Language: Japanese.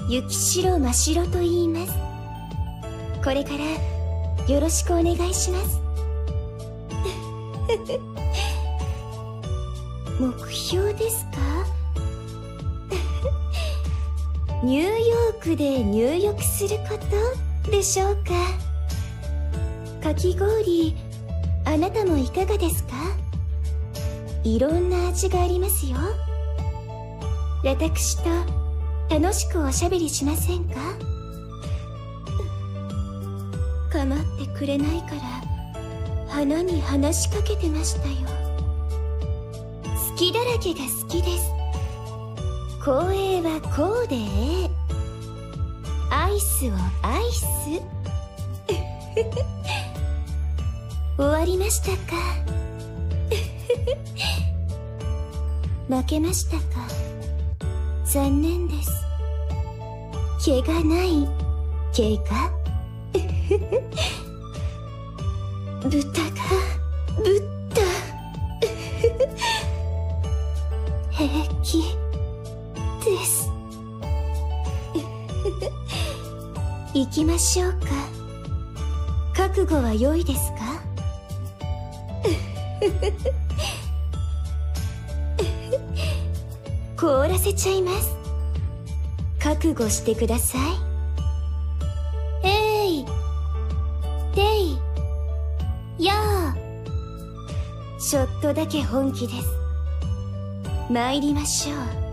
雪代真白と言います。これからよろしくお願いします。目標ですか？ニューヨークで入浴することでしょうか。かき氷、あなたもいかがですか？いろんな味がありますよ。私と楽しくおしゃべりしませんか？構ってくれないから花に話しかけてましたよ。好きだらけが好きです。光栄はこうでアイスをアイス。終わりましたか？負けましたか？残念です。毛がない毛が豚がぶった平気です。行きましょうか。覚悟は良いですか？凍らせちゃいます。覚悟してください。えいていやあ、ちょっとだけ本気です。参りましょう。